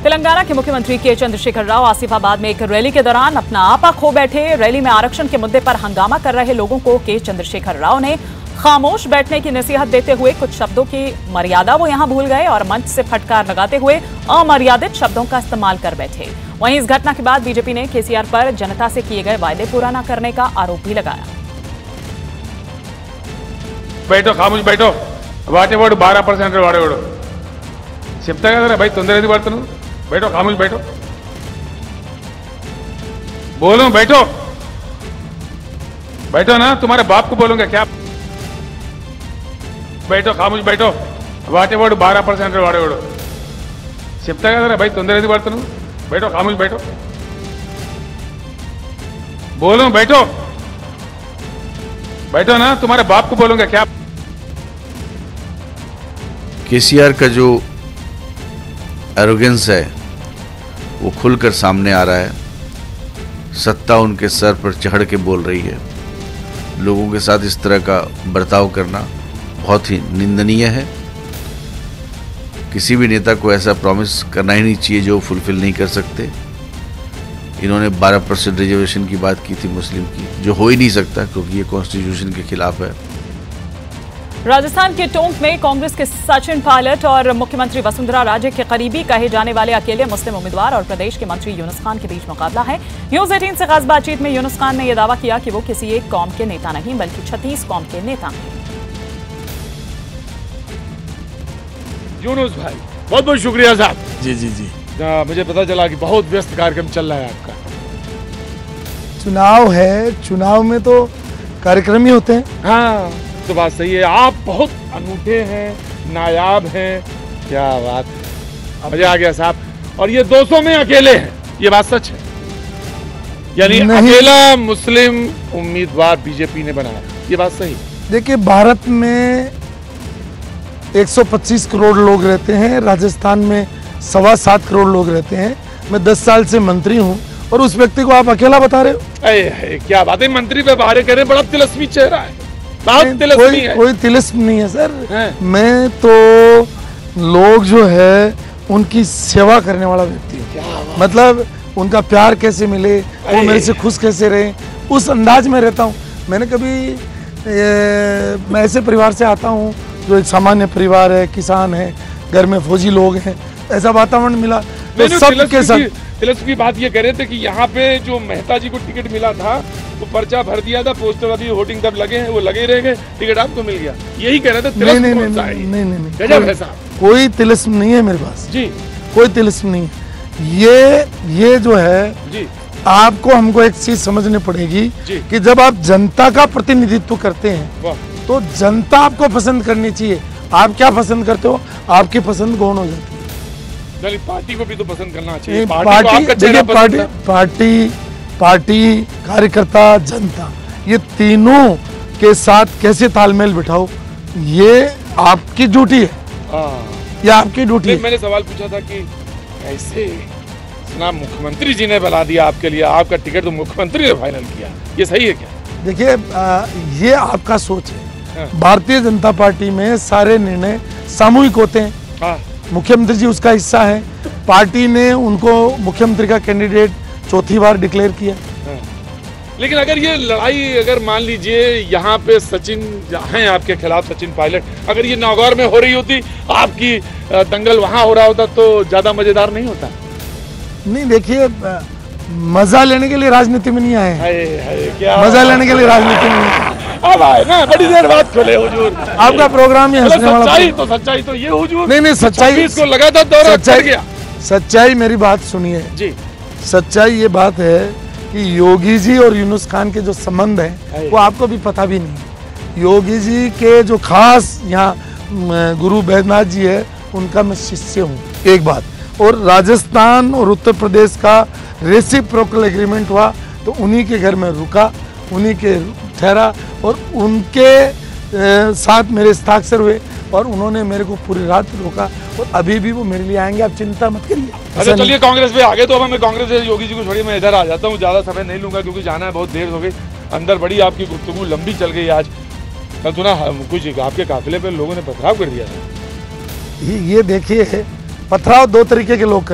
तेलंगाना के मुख्यमंत्री के चंद्रशेखर राव आसिफाबाद में एक रैली के दौरान अपना आपा खो बैठे। रैली में आरक्षण के मुद्दे पर हंगामा कर रहे लोगों को के चंद्रशेखर राव ने खामोश बैठने की नसीहत देते हुए कुछ शब्दों की मर्यादा वो यहां भूल गए और मंच से फटकार लगाते हुए अमर्यादित शब्दों का इस्तेमाल कर बैठे। वहीं इस घटना के बाद बीजेपी ने केसीआर पर जनता से किए गए वायदे पूरा न करने का आरोप भी लगाया। बैठो, खामोश बैठो। వాటేవాడు 12% వాడేవాడు చెప్తా కదరా भाई తొందర ఎందుకు పడుతున్నావు? बैठो, खामोश बैठो। बोलो, बैठो बैठो ना, तुम्हारे बाप को बोलूंगा क्या? बैठो, खामोश बैठो। వాటేవాడు 12% వాడేవాడు చెప్తా కదరా भाई తొందర ఎందుకు పడుతున్నావు? बैठो, खामोश बैठो। बोलो, बैठो बैठो ना, तुम्हारे बाप को बोलूंगा क्या? केसीआर का जो एरोगेंस है वो खुलकर सामने आ रहा है। सत्ता उनके सर पर चढ़ के बोल रही है। लोगों के साथ इस तरह का बर्ताव करना बहुत ही निंदनीय है। किसी भी नेता को ऐसा प्रॉमिस करना ही नहीं चाहिए जो फुलफिल नहीं कर सकते। इन्होंने 12% रिजर्वेशन की बात की थी मुस्लिम की, जो हो ही नहीं सकता क्योंकि ये कॉन्स्टिट्यूशन के खिलाफ है। राजस्थान के टोंक में कांग्रेस के सचिन पायलट और मुख्यमंत्री वसुंधरा राजे के करीबी कहे जाने वाले अकेले मुस्लिम उम्मीदवार और प्रदेश के मंत्री यूनुस खान के बीच मुकाबला है। न्यूज 18 से खास बातचीत में यूनुस खान ने यह दावा किया कि वो किसी एक कौम के नेता नहीं बल्कि 36 कौम के नेता हैं। यूनुस भाई, बहुत बहुत शुक्रिया साहब। जी जी जी, मुझे पता चला कि बहुत व्यस्त कार्यक्रम चल रहा है आपका। चुनाव है, चुनाव में तो कार्यक्रम ही होते हैं। हाँ, तो बात सही है। आप बहुत अनूठे हैं, नायाब हैं। क्या बात है, मजा आ गया साहब। और ये 200 में अकेले हैं, ये बात सच है? यानी अकेला मुस्लिम उम्मीदवार बीजेपी ने बनाया, ये बात सही? देखिए, भारत में 125 करोड़ लोग रहते हैं, राजस्थान में 7.25 करोड़ लोग रहते हैं। मैं 10 साल से मंत्री हूँ और उस व्यक्ति को आप अकेला बता रहे हो? अरे क्या बात है, मंत्री पे बाहर कह रहे हैं, बड़ा तिलस्मी चेहरा है। कोई तिलिस्म नहीं है सर। मैं तो लोग जो है उनकी सेवा करने वाला व्यक्ति हूँ। मतलब उनका प्यार कैसे मिले, वो मेरे से खुश कैसे रहे, उस अंदाज में रहता हूँ। मैंने कभी मैं ऐसे परिवार से आता हूँ जो एक सामान्य परिवार है, किसान है, घर में फौजी लोग हैं, ऐसा वातावरण मिला तो सबके साथ। तिलस्म की बात ये कह रहे थे कि यहाँ पे जो मेहता जी को टिकट मिला था वो पर्चा भर दिया था, पोस्टर वाली होर्डिंग तब लगे हैं, वो लगे रह गए, टिकट आपको मिल गया, यही कह रहे थे। नहीं, कोई तिलिस्म नहीं है मेरे पास जी, कोई तिलिस्म नहीं है। ये जो है जी, आपको हमको एक चीज समझनी पड़ेगी कि जब आप जनता का प्रतिनिधित्व करते हैं तो जनता आपको पसंद करनी चाहिए। आप क्या पसंद करते हो, आपकी पसंद गौण हो जाती है। पार्टी को भी तो पसंद करना चाहिए। पार्टी, कार्यकर्ता, जनता, ये तीनों के साथ कैसे तालमेल बिठाओ, ये आपकी ड्यूटी है। ये आपकी ड्यूटी है। मैंने सवाल पूछा था कि कैसे सुना मुख्यमंत्री जी ने बुला दिया आपके लिए, आपका टिकट तो मुख्यमंत्री ने फाइनल किया, ये सही है क्या? देखिए, ये आपका सोच है। भारतीय जनता पार्टी में सारे निर्णय सामूहिक होते हैं। मुख्यमंत्री जी उसका हिस्सा है। पार्टी ने उनको मुख्यमंत्री का कैंडिडेट 4थी बार डिक्लेयर किया। लेकिन अगर ये लड़ाई, अगर मान लीजिए यहाँ पे सचिन हैं आपके खिलाफ, सचिन पायलट, अगर ये नागौर में हो रही होती, आपकी दंगल वहां हो रहा होता तो ज्यादा मजेदार नहीं होता? नहीं, देखिए, मजा लेने के लिए राजनीति में नहीं आए हैं। क्या मजा लेने के लिए राजनीति में अब आए ना, बड़ी देर बाद खोले हुजूर। आपका प्रोग्राम ही हंसने वाला। सच्चाई तो ये हुजूर। नहीं, सच्चाई इसको लगा था दौरा चढ़ गया। सच्चाई, मेरी बात सुनिए जी। सच्चाई ये बात है कि योगी जी और यूनुस खान के जो संबंध है वो आपको भी पता भी नहीं। योगी जी के जो खास यहाँ गुरु बैद्यनाथ जी है, उनका मैं शिष्य हूँ, एक बात। और राजस्थान और उत्तर प्रदेश का रेसिप्रोकल एग्रीमेंट हुआ तो उन्हीं के घर में रुका, उन्हीं के ठहरा और उनके साथ मेरे हस्ताक्षर हुए और उन्होंने मेरे को पूरी रात रोका और अभी भी वो मेरे लिए आएंगे, आप चिंता मत करिए। अच्छा, चलिए कांग्रेस पे आगे। तो अब मैं कांग्रेस से योगी जी को छोड़िए, मैं इधर आ जाता हूँ, ज्यादा समय नहीं लूंगा क्योंकि जाना है, बहुत देर हो गई अंदर। बड़ी आपकी गुफ्तगू लंबी चल गई आज। कल सुना कुछ आपके काफिले पे लोगों ने पथराव कर दिया था। ये देखिए, पथराव 2 तरीके के लोग करते हैं।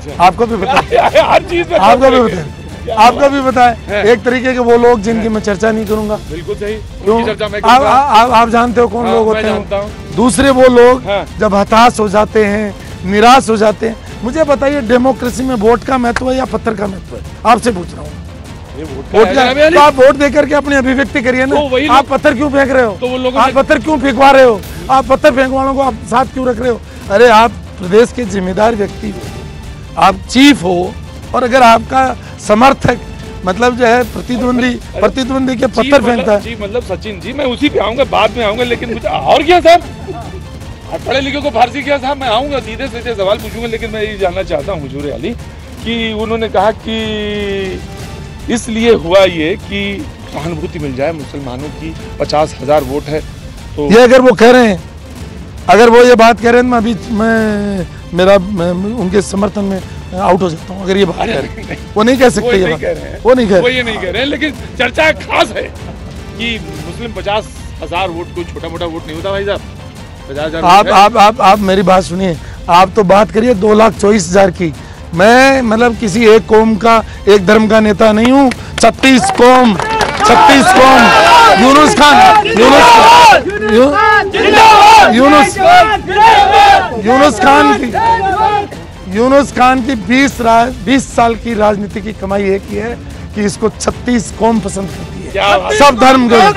आपको भी पता है, हर चीज में आपको भी पता है, आपको भी पता है। एक तरीके के वो लोग जिनकी मैं चर्चा नहीं करूंगा। बिल्कुल सही, क्यों? उनकी चर्चा मैं करूंगा। आप जानते हो कौन लोग होते हैं? दूसरे वो लोग जब हताश हो जाते हैं, निराश हो जाते हैं। मुझे बताइए, डेमोक्रेसी में वोट का महत्व है या पत्थर का महत्व है? आपसे पूछ रहा हूँ। तो आप वोट देकर के अपनी अभिव्यक्ति करिए ना। आप पत्थर क्यों फेंक रहे हो? आप पत्थर क्यों फेंकवा रहे हो? आप पत्थर फेंकने वालों को आप साथ क्यों रख रहे हो? अरे आप प्रदेश के जिम्मेदार व्यक्ति हो, आप चीफ हो, और अगर आपका समर्थक मतलब जो है प्रतिद्वंदी के पत्थर फेंकता है। जी मतलब सचिन जी, मैं उसी पे आऊंगा, बाद में आऊंगा, लेकिन मुझे और क्या साहब, पढ़े लिखे को फारसी क्या साहब, मैं आऊंगा सीधे सीधे सवाल पूछूंगा, लेकिन मैं ये जानना चाहता हूँ हुजूर आली कि उन्होंने कहा कि इसलिए हुआ ये कि सहानुभूति मिल जाए मुसलमानों की, 50,000 वोट है तो ये अगर वो कह रहे हैं, अगर वो ये बात कह रहे हैं, मैं उनके समर्थन में आउट हो जाता हूँ। अगर ये बात कह रहे हैं, वो नहीं कह सकते, ये वो नहीं कह रहे हैं, लेकिन चर्चा खास है कि मुस्लिम 50,000 वोट कोई छोटा मोटा वोट नहीं होता भाई साहब। 50,000 आप मेरी बात सुनिए। आप तो बात करिए 2,24,000 की। मैं मतलब किसी एक कौम का, एक धर्म का नेता नहीं हूँ। 36 कौम यूनुस खान की 20 साल की राजनीति की कमाई एक ही है कि इसको 36 कौम पसंद करती है, सब धर्म के।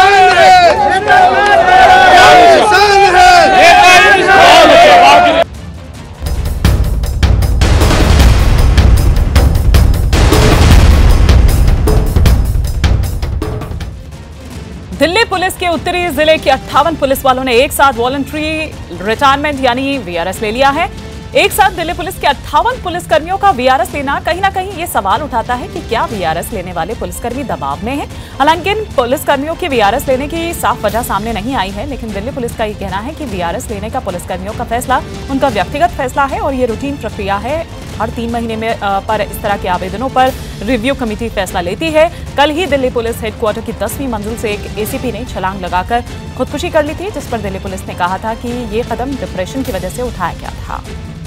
दिल्ली पुलिस के उत्तरी जिले के 58 पुलिस वालों ने एक साथ वॉलंटरी रिटायरमेंट यानी वीआरएस ले लिया है। एक साथ दिल्ली पुलिस के 58 पुलिसकर्मियों का वीआरएस लेना कहीं ना कहीं ये सवाल उठाता है कि क्या वीआरएस लेने वाले पुलिसकर्मी दबाव में हैं। हालांकि इन पुलिसकर्मियों के वीआरएस लेने की साफ वजह सामने नहीं आई है, लेकिन दिल्ली पुलिस का ये कहना है कि वीआरएस लेने का पुलिसकर्मियों का फैसला उनका व्यक्तिगत फैसला है और ये रूटीन प्रक्रिया है। हर 3 महीने में पर इस तरह के आवेदनों पर रिव्यू कमेटी फैसला लेती है। कल ही दिल्ली पुलिस हेडक्वार्टर की 10वीं मंजिल से एक एसीपी ने छलांग लगाकर खुदकुशी कर ली थी, जिस पर दिल्ली पुलिस ने कहा था कि ये कदम डिप्रेशन की वजह से उठाया गया था।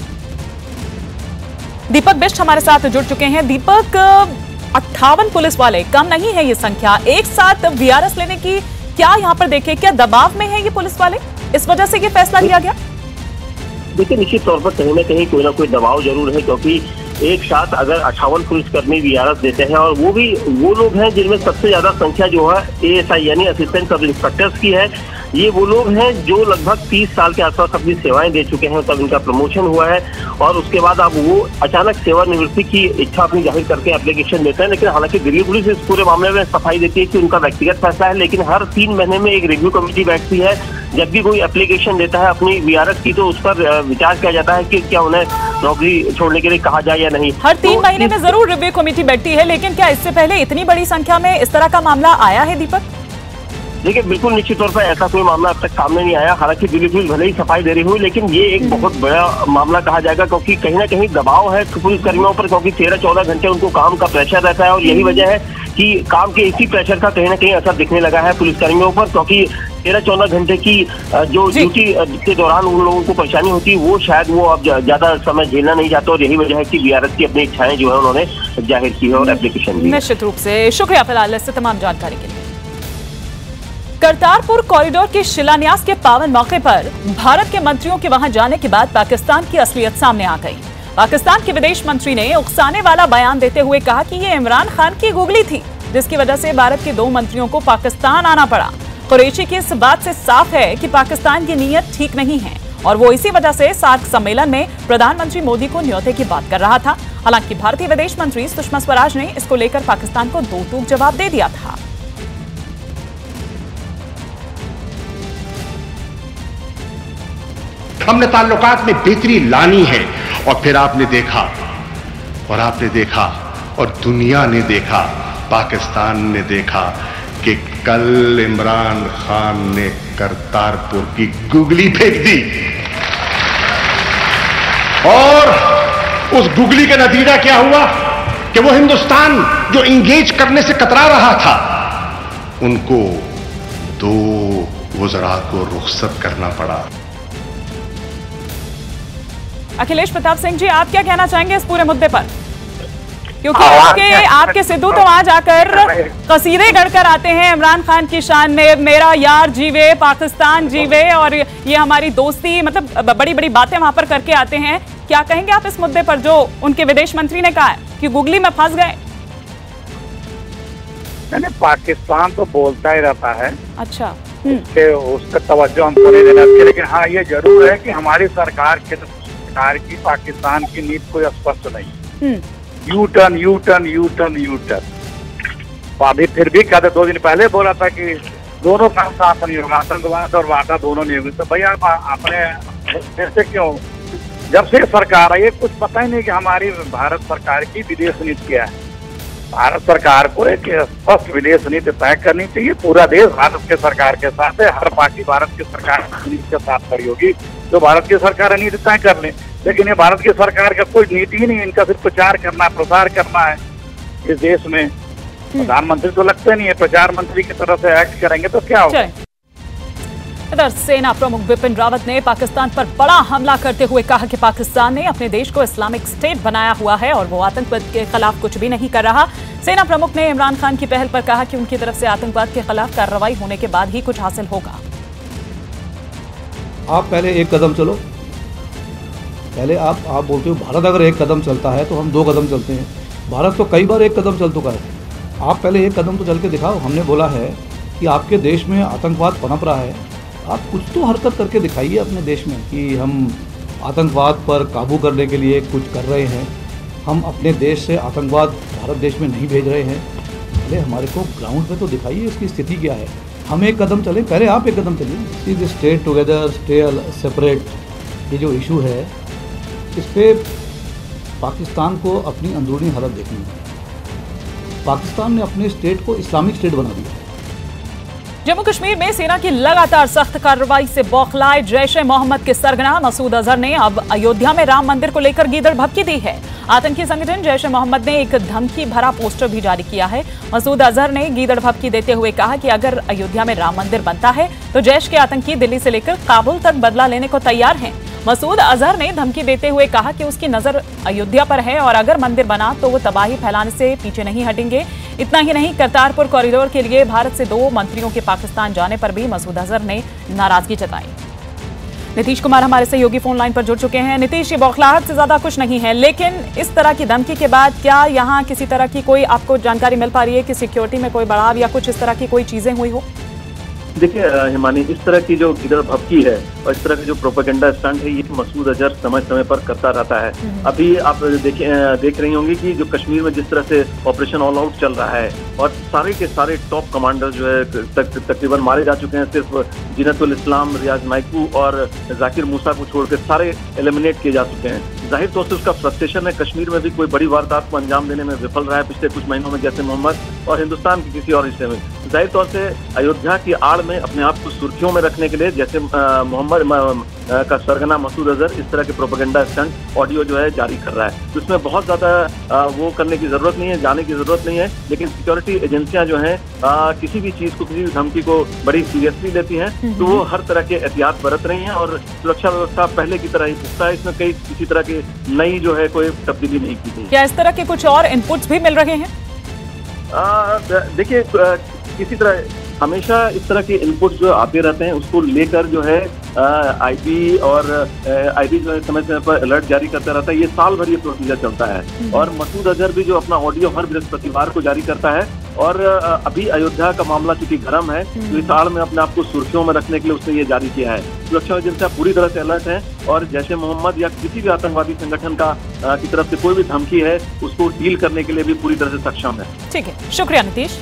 दीपक बिष्ट हमारे साथ जुड़ चुके हैं। दीपक, 58 पुलिस वाले कम नहीं है ये संख्या, एक साथ वीआरएस लेने की क्या यहाँ पर देखें, क्या दबाव में है ये पुलिस वाले, इस वजह से ये फैसला लिया गया? देखिए, निश्चित तौर पर कहीं ना कहीं कोई ना कोई दबाव जरूर है, क्योंकि एक साथ अगर 58 पुलिसकर्मी वीआरएस देते हैं और वो भी वो लोग हैं जिनमें सबसे ज्यादा संख्या जो है एएसआई यानी असिस्टेंट सब इंस्पेक्टर्स की है। ये वो लोग हैं जो लगभग 30 साल के आसपास अपनी सेवाएं दे चुके हैं, तब इनका प्रमोशन हुआ है और उसके बाद अब वो अचानक सेवानिवृत्ति की इच्छा अपनी जाहिर करके एप्लीकेशन देते हैं। लेकिन हालांकि दिल्ली पुलिस इस पूरे मामले में सफाई देती है कि उनका व्यक्तिगत फैसला है, लेकिन हर 3 महीने में एक रिव्यू कमेटी बैठती है। जब भी कोई एप्लीकेशन देता है अपनी वीआरएस की, तो उस पर विचार किया जाता है कि क्या उन्हें नौकरी छोड़ने के लिए कहा जाए या नहीं। हर 3 महीने में जरूर रिव्यू कमेटी बैठती है, लेकिन क्या इससे पहले इतनी बड़ी संख्या में इस तरह का मामला आया है दीपक? देखिए, बिल्कुल निश्चित तौर पर ऐसा कोई मामला अब तक सामने नहीं आया। हालांकि दिल्ली पुलिस भले ही सफाई दे रही हुई, लेकिन ये एक बहुत बड़ा मामला कहा जाएगा, क्योंकि कहीं ना कहीं दबाव है पुलिसकर्मियों पर, क्योंकि 13-14 घंटे उनको काम का प्रेशर रहता है और यही वजह है कि काम के इसी प्रेशर का कहीं ना कहीं असर दिखने लगा है पुलिसकर्मियों पर, क्योंकि 13-14 घंटे की जो ड्यूटी के दौरान उन लोगों को परेशानी होती है, वो शायद वो अब ज्यादा समय झेलना नहीं चाहते और यही वजह है कि वीआरएस की अपनी इच्छाएं जो है उन्होंने जाहिर की है और एप्लीकेशन दी। निश्चित रूप से शुक्रिया फिलहाल इससे तमाम जानकारी के लिए। करतारपुर कॉरिडोर के शिलान्यास के पावन मौके पर भारत के मंत्रियों के वहां जाने के बाद पाकिस्तान की असलियत सामने आ गई। पाकिस्तान के विदेश मंत्री ने उकसाने वाला बयान देते हुए कहा कि ये इमरान खान की गुगली थी, जिसकी वजह से भारत के 2 मंत्रियों को पाकिस्तान आना पड़ा। कुरैशी की इस बात से साफ है कि पाकिस्तान की नीयत ठीक नहीं है और वो इसी वजह से सार्क सम्मेलन में प्रधानमंत्री मोदी को न्योते की बात कर रहा था। हालांकि भारतीय विदेश मंत्री सुषमा स्वराज ने इसको लेकर पाकिस्तान को 2 टूक जवाब दे दिया था। हमने ताल्लुकात में बेहतरी लानी है और फिर आपने देखा और दुनिया ने देखा, पाकिस्तान ने देखा कि कल इमरान खान ने करतारपुर की गुगली फेंक दी और उस गुगली का नतीजा क्या हुआ कि वो हिंदुस्तान जो इंगेज करने से कतरा रहा था, उनको 2 वज़रा को रुखसत करना पड़ा। अखिलेश प्रताप सिंह जी, आप क्या कहना चाहेंगे इस पूरे मुद्दे पर? क्योंकि आपके सिद्धू तो वहां जाकर कसीदे गढ़कर आते हैं इमरान खान की शान में, मेरा यार जीवे, पाकिस्तान जीवे, और ये हमारी दोस्ती, मतलब बड़ी बड़ी बातें वहां पर करके आते हैं। क्या कहेंगे आप इस मुद्दे पर जो उनके विदेश मंत्री ने कहा है कि गुगली में फंस गए? नहीं, पाकिस्तान तो बोलता ही रहता है। अच्छा, उसका तवज्जो हमको नहीं देना चाहिए, लेकिन हाँ ये जरूर है कि हमारी सरकार की पाकिस्तान की नीति कोई स्पष्ट नहीं। U turn. अभी फिर भी कहते 2 दिन पहले बोला था कि दोनों काम साथ नहीं होगा, आतंकवाद और वादा दोनों नहीं होगी। तो भैया अपने से क्यों, जब से सरकार आई है कुछ पता ही नहीं कि हमारी भारत सरकार की विदेश नीति क्या है। भारत सरकार को एक स्पष्ट विदेश नीति तय करनी चाहिए। पूरा देश भारत के सरकार के साथ है, हर पार्टी भारत की सरकार की नीति के साथ खड़ी होगी, तो भारत की सरकार नीति तय कर ले। लेकिन ये भारत की सरकार का कोई नीति ही नहीं, इनका सिर्फ प्रचार करना, प्रसार करना है इस देश में। प्रधानमंत्री तो लगते नहीं है, प्रचार मंत्री की तरह से एक्ट करेंगे तो क्या होगा। इधर सेना प्रमुख बिपिन रावत ने पाकिस्तान पर बड़ा हमला करते हुए कहा कि पाकिस्तान ने अपने देश को इस्लामिक स्टेट बनाया हुआ है और वो आतंकवाद के खिलाफ कुछ भी नहीं कर रहा। सेना प्रमुख ने इमरान खान की पहल पर कहा कि उनकी तरफ से आतंकवाद के खिलाफ कार्रवाई होने के बाद ही कुछ हासिल होगा। आप पहले एक कदम चलो, पहले आप बोलते हो भारत अगर एक कदम चलता है तो हम 2 कदम चलते हैं। भारत तो कई बार एक कदम चल चुका है, आप पहले एक कदम तो चल के दिखाओ। हमने बोला है कि आपके देश में आतंकवाद पनप रहा है, आप कुछ तो हरकत करके दिखाइए अपने देश में कि हम आतंकवाद पर काबू करने के लिए कुछ कर रहे हैं। हम अपने देश से आतंकवाद भारत देश में नहीं भेज रहे हैं। पहले हमारे को ग्राउंड पे तो दिखाइए इसकी स्थिति क्या है। हम एक कदम चलें, पहले आप एक कदम चलिए। See stay together, stay separate, ये जो इशू है इस पर पाकिस्तान को अपनी अंदरूनी हालत देखनी है। पाकिस्तान ने अपने स्टेट को इस्लामिक स्टेट बना दिया। जम्मू कश्मीर में सेना की लगातार सख्त कार्रवाई से बौखलाए जैश ए मोहम्मद के सरगना मसूद अजहर ने अब अयोध्या में राम मंदिर को लेकर गीदड़ भभकी दी है। आतंकी संगठन जैश ए मोहम्मद ने एक धमकी भरा पोस्टर भी जारी किया है। मसूद अजहर ने गीदड़ भभकी देते हुए कहा कि अगर अयोध्या में राम मंदिर बनता है तो जैश के आतंकी दिल्ली से लेकर काबुल तक बदला लेने को तैयार हैं। मसूद अजहर ने धमकी देते हुए कहा कि उसकी नजर अयोध्या पर है और अगर मंदिर बना तो वो तबाही फैलाने से पीछे नहीं हटेंगे। इतना ही नहीं, करतारपुर कॉरिडोर के लिए भारत से 2 मंत्रियों के पाकिस्तान जाने पर भी मसूद अजहर ने नाराजगी जताई। नीतीश कुमार हमारे सहयोगी फोन लाइन पर जुड़ चुके हैं। नीतीश, ये बौखलाहट से ज्यादा कुछ नहीं है, लेकिन इस तरह की धमकी के बाद क्या यहाँ किसी तरह की कोई आपको जानकारी मिल पा रही है कि सिक्योरिटी में कोई बढ़ाव या कुछ इस तरह की कोई चीजें हुई हो? देखिए हिमानी, इस तरह की जो गीदड़ भभकी है और इस तरह की जो प्रोपेगेंडा स्टंट है, ये मसूद अजहर समय समय पर करता रहता है। अभी आप देख रही होंगी कि जो कश्मीर में जिस तरह से ऑपरेशन ऑल आउट चल रहा है और सारे के सारे टॉप कमांडर जो है तकरीबन मारे जा चुके हैं। सिर्फ जिनतुल इस्लाम, रियाज नाइकू और जाकिर मूसा को छोड़कर सारे एलिमिनेट किए जा चुके हैं। जाहिर तौर से उसका फ्रस्ट्रेशन है। कश्मीर में भी कोई बड़ी वारदात को अंजाम देने में विफल रहा है पिछले कुछ महीनों में, जैसे मोहम्मद, और हिंदुस्तान के किसी और हिस्से में। जाहिर तौर से अयोध्या की आड़ में अपने आप को सुर्खियों में रखने के लिए जैसे मोहम्मद का सरगना मसूद अजहर इस तरह के प्रोपेगेंडा स्टंट ऑडियो जो है जारी कर रहा है। तो इसमें बहुत ज्यादा वो करने की जरूरत नहीं है, जाने की जरूरत नहीं है। लेकिन सिक्योरिटी एजेंसियां जो हैं किसी भी चीज को, किसी भी धमकी को बड़ी सीरियसली लेती हैं, तो वो हर तरह के एहतियात बरत रही हैं और सुरक्षा व्यवस्था पहले की तरह ही पुख्ता है। इसमें किसी तरह की नई जो है कोई तब्दीली नहीं की गई। क्या इस तरह के कुछ और इनपुट्स भी मिल रहे हैं? देखिए, किसी तरह हमेशा इस तरह के इनपुट जो आते रहते हैं, उसको लेकर जो है आईबी और आईबी जो है समय समय पर अलर्ट जारी करता रहता है। ये साल भर ये प्रोसीजर चलता है। और मसूद अजहर भी जो अपना ऑडियो हर बृहस्पतिवार को जारी करता है। और अभी अयोध्या का मामला चूंकि गर्म है, तो इस आड़ में अपने आप को सुर्खियों में रखने के लिए उसने ये जारी किया है। सुरक्षा एजेंसियां पूरी तरह से अलर्ट है और जैशे मोहम्मद या किसी भी आतंकवादी संगठन की तरफ से कोई भी धमकी है, उसको डील करने के लिए भी पूरी तरह से सक्षम है। ठीक है, शुक्रिया नीतीश।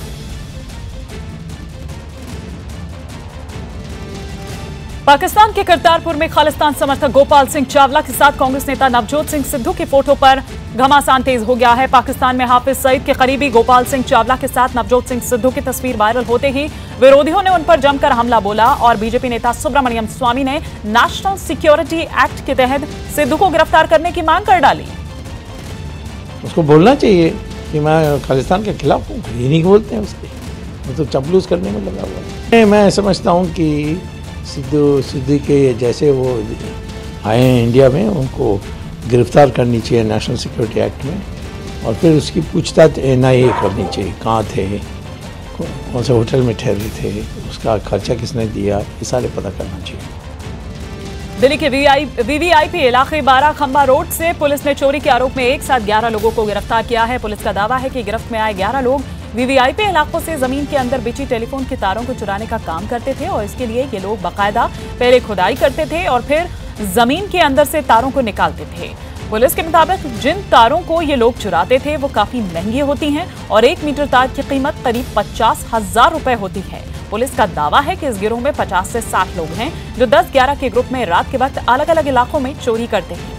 पाकिस्तान के करतारपुर में खालिस्तान समर्थक गोपाल सिंह चावला के साथ कांग्रेस नेता नवजोत सिंह सिद्धू की फोटो पर घमासान तेज हो गया है। पाकिस्तान में हाफिज सईद के करीबी गोपाल सिंह चावला के साथ नवजोत सिंह सिद्धू की तस्वीर वायरल होते ही विरोधियों ने उन पर जमकर हमला बोला और बीजेपी नेता सुब्रमण्यम स्वामी ने नेशनल सिक्योरिटी एक्ट के तहत सिद्धू को गिरफ्तार करने की मांग कर डाली। उसको बोलना चाहिए कि मैं खालिस्तान के खिलाफ हूँ, ये नहीं बोलते हैं उसके, वो तो चपलूस करने में लगा हुआ है। मैं समझता हूँ कि सिद्धू के जैसे वो आए हैं इंडिया में, उनको गिरफ्तार करनी चाहिए नेशनल सिक्योरिटी एक्ट में, और फिर उसकी पूछताछ NIA करनी चाहिए, कहाँ थे, कौन से होटल में ठहरे थे, उसका खर्चा किसने दिया, ये सारे पता करना चाहिए। दिल्ली के VVIP इलाके 12 खंबा रोड से पुलिस ने चोरी के आरोप में एक साथ 11 लोगों को गिरफ्तार किया है। पुलिस का दावा है कि गिरफ्त में आए 11 लोग VVIP इलाकों से जमीन के अंदर बिछी टेलीफोन की तारों को चुराने का काम करते थे और इसके लिए ये लोग बाकायदा पहले खुदाई करते थे और फिर जमीन के अंदर से तारों को निकालते थे। पुलिस के मुताबिक जिन तारों को ये लोग चुराते थे वो काफी महंगी होती हैं और 1 मीटर तार की कीमत करीब 50,000 रुपए होती है। पुलिस का दावा है कि इस गिरोह में 50 से 60 लोग हैं जो 10-11 के ग्रुप में रात के वक्त अलग अलग इलाकों में चोरी करते हैं।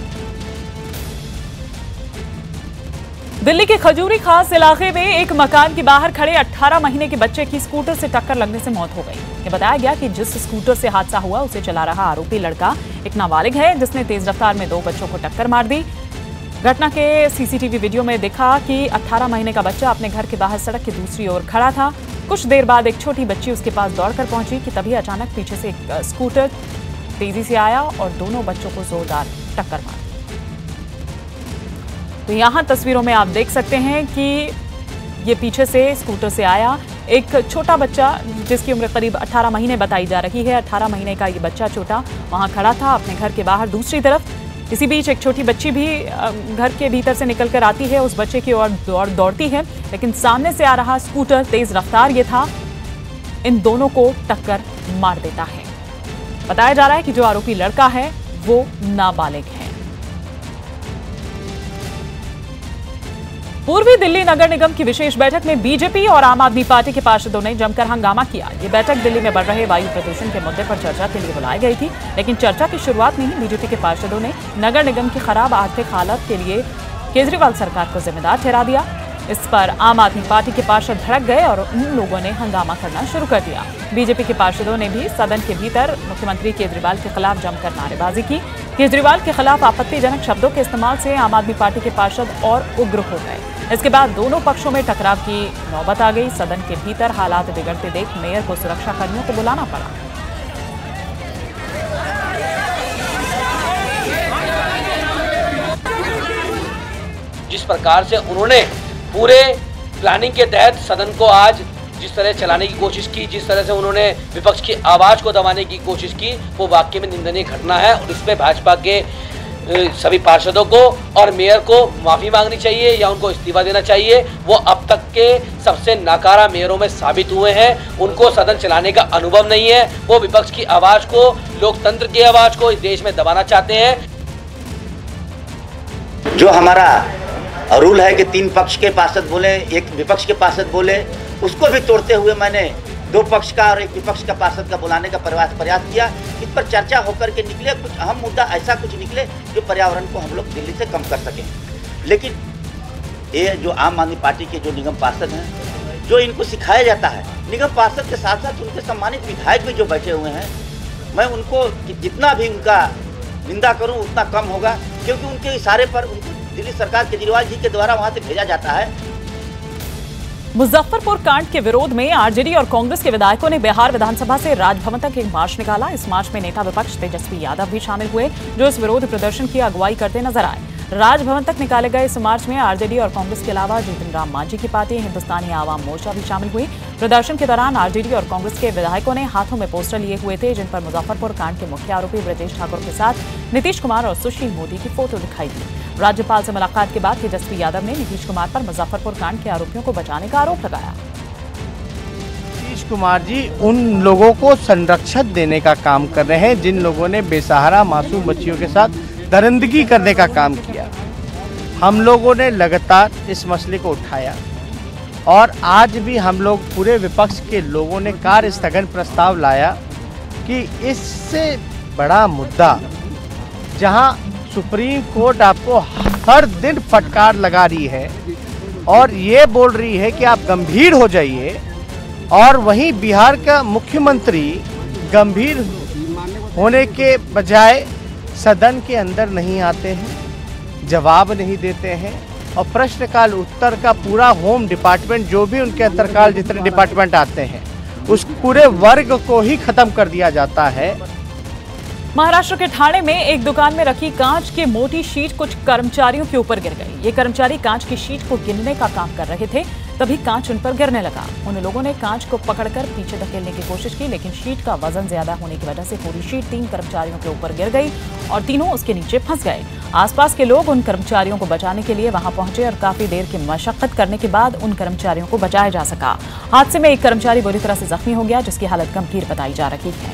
दिल्ली के खजूरी खास इलाके में एक मकान के बाहर खड़े 18 महीने के बच्चे की स्कूटर से टक्कर लगने से मौत हो गई। ये बताया गया कि जिस स्कूटर से हादसा हुआ उसे चला रहा आरोपी लड़का एक नाबालिग है जिसने तेज रफ्तार में 2 बच्चों को टक्कर मार दी। घटना के CCTV वीडियो में देखा कि 18 महीने का बच्चा अपने घर के बाहर सड़क की दूसरी ओर खड़ा था। कुछ देर बाद एक छोटी बच्ची उसके पास दौड़कर पहुंची कि तभी अचानक पीछे से एक स्कूटर तेजी से आया और दोनों बच्चों को जोरदार टक्कर मार दी। तो यहां तस्वीरों में आप देख सकते हैं कि ये पीछे से स्कूटर से आया एक छोटा बच्चा जिसकी उम्र करीब 18 महीने बताई जा रही है। 18 महीने का ये बच्चा छोटा वहां खड़ा था अपने घर के बाहर दूसरी तरफ। इसी बीच एक छोटी बच्ची भी घर के भीतर से निकलकर आती है, उस बच्चे की ओर दौड़ती है, लेकिन सामने से आ रहा स्कूटर तेज रफ्तार ये था, इन दोनों को टक्कर मार देता है। बताया जा रहा है कि जो आरोपी लड़का है वो नाबालिग है। पूर्वी दिल्ली नगर निगम की विशेष बैठक में बीजेपी और आम आदमी पार्टी के पार्षदों ने जमकर हंगामा किया। ये बैठक दिल्ली में बढ़ रहे वायु प्रदूषण के मुद्दे पर चर्चा के लिए बुलाई गई थी, लेकिन चर्चा की शुरुआत में ही बीजेपी के पार्षदों ने नगर निगम की खराब आर्थिक हालत के लिए केजरीवाल सरकार को जिम्मेदार ठहरा दिया। इस पर आम आदमी पार्टी के पार्षद भड़क गए और उन लोगों ने हंगामा करना शुरू कर दिया। बीजेपी के पार्षदों ने भी सदन के भीतर मुख्यमंत्री केजरीवाल के खिलाफ जमकर नारेबाजी की। केजरीवाल के खिलाफ आपत्तिजनक शब्दों के इस्तेमाल से आम आदमी पार्टी के पार्षद और उग्र हो गए। इसके बाद दोनों पक्षों में टकराव की नौबत आ गई। सदन के भीतर हालात बिगड़ते देख मेयर को सुरक्षा कर्मियों को बुलाना पड़ा। जिस प्रकार से उन्होंने पूरे प्लानिंग के तहत सदन को आज जिस तरह चलाने की कोशिश की, जिस तरह से उन्होंने विपक्ष की आवाज को दबाने की कोशिश की, वो वाकई में निंदनीय घटना है और इस पे भाजपा के सभी पार्षदों को और मेयर को माफी मांगनी चाहिए या उनको इस्तीफा देना चाहिए। वो अब तक के सबसे नाकारा मेयरों में साबित हुए हैं। उनको सदन चलाने का अनुभव नहीं है। वो विपक्ष की आवाज को, लोकतंत्र की आवाज को इस देश में दबाना चाहते हैं। जो हमारा रूल है कि 3 पक्ष के पार्षद बोले, 1 विपक्ष के पार्षद बोले, उसको भी तोड़ते हुए मैंने 2 पक्ष का और 1 विपक्ष का पार्षद का बुलाने का प्रयास किया। इस पर चर्चा होकर के निकले कुछ अहम मुद्दा, ऐसा कुछ निकले जो पर्यावरण को हम लोग दिल्ली से कम कर सकें। लेकिन ये जो आम आदमी पार्टी के जो निगम पार्षद हैं, जो इनको सिखाया जाता है, निगम पार्षद के साथ साथ उनके सम्मानित विधायक भी जो बैठे हुए हैं, मैं उनको जितना भी उनका निंदा करूं उतना कम होगा, क्योंकि उनके इशारे पर उनको दिल्ली सरकार केजरीवाल जी के द्वारा वहां से भेजा जाता है। मुजफ्फरपुर कांड के विरोध में आरजेडी और कांग्रेस के विधायकों ने बिहार विधानसभा से राजभवन तक एक मार्च निकाला। इस मार्च में नेता विपक्ष तेजस्वी यादव भी शामिल हुए, जो इस विरोध प्रदर्शन की अगुवाई करते नजर आए। राजभवन तक निकाले गए इस मार्च में आरजेडी और कांग्रेस के अलावा जीतन राम मांझी की पार्टी हिंदुस्तानी आवाम मोर्चा भी शामिल हुई। प्रदर्शन के दौरान आरजेडी और कांग्रेस के विधायकों ने हाथों में पोस्टर लिए हुए थे, जिन पर मुजफ्फरपुर कांड के मुख्य आरोपी ब्रजेश ठाकुर के साथ नीतीश कुमार और सुशील मोदी की फोटो दिखाई दी। राज्यपाल से मुलाकात के बाद तेजस्वी यादव ने नीतीश कुमार पर मुजफ्फरपुर कांड के आरोपियों को बचाने का आरोप लगाया। नीतीश कुमार जी उन लोगों को संरक्षण देने का काम कर रहे हैं जिन लोगों ने बेसहारा मासूम बच्चियों के साथ दरिंदगी करने का काम किया। हम लोगों ने लगातार इस मसले को उठाया और आज भी हम लोग पूरे विपक्ष के लोगों ने कार्य स्थगन प्रस्ताव लाया कि इससे बड़ा मुद्दा जहां सुप्रीम कोर्ट आपको हर दिन फटकार लगा रही है और ये बोल रही है कि आप गंभीर हो जाइए, और वहीं बिहार का मुख्यमंत्री गंभीर होने के बजाय सदन के अंदर नहीं आते हैं, जवाब नहीं देते हैं और प्रश्नकाल उत्तर का पूरा होम डिपार्टमेंट, जो भी उनके अंतरकाल जितने डिपार्टमेंट आते हैं, उस पूरे वर्ग को ही खत्म कर दिया जाता है। महाराष्ट्र के ठाणे में एक दुकान में रखी कांच की मोटी शीट कुछ कर्मचारियों के ऊपर गिर गई। ये कर्मचारी कांच की शीट को गिनने का काम कर रहे थे, तभी कांच उन पर गिरने लगा। उन लोगों ने कांच को पकड़कर पीछे धकेलने की कोशिश की, लेकिन शीट का वजन ज्यादा होने की वजह से पूरी शीट 3 कर्मचारियों के ऊपर गिर गई और तीनों उसके नीचे फंस गए। आसपास के लोग उन कर्मचारियों को बचाने के लिए वहां पहुंचे और काफी देर की मशक्कत करने के बाद उन कर्मचारियों को बचाया जा सका। हादसे में एक कर्मचारी बुरी तरह से जख्मी हो गया, जिसकी हालत गंभीर बताई जा रही है।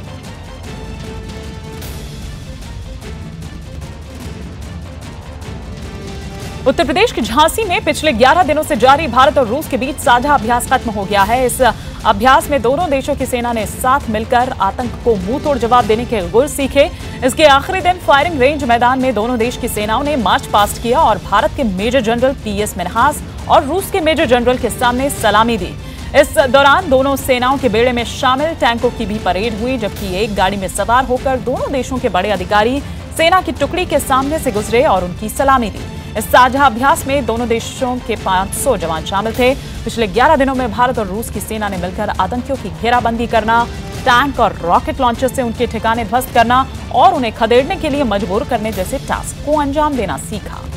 उत्तर प्रदेश के झांसी में पिछले 11 दिनों से जारी भारत और रूस के बीच साझा अभ्यास खत्म हो गया है। इस अभ्यास में दोनों देशों की सेना ने साथ मिलकर आतंक को मुंहतोड़ जवाब देने के गुर सीखे। इसके आखिरी दिन फायरिंग रेंज मैदान में दोनों देश की सेनाओं ने मार्च पास्ट किया और भारत के मेजर जनरल PS मिन्हास और रूस के मेजर जनरल के सामने सलामी दी। इस दौरान दोनों सेनाओं के बेड़े में शामिल टैंकों की भी परेड हुई, जबकि एक गाड़ी में सवार होकर दोनों देशों के बड़े अधिकारी सेना की टुकड़ी के सामने से गुजरे और उनकी सलामी दी। इस साझा अभ्यास में दोनों देशों के 500 जवान शामिल थे। पिछले 11 दिनों में भारत और रूस की सेना ने मिलकर आतंकियों की घेराबंदी करना, टैंक और रॉकेट लॉन्चर से उनके ठिकाने ध्वस्त करना और उन्हें खदेड़ने के लिए मजबूर करने जैसे टास्क को अंजाम देना सीखा।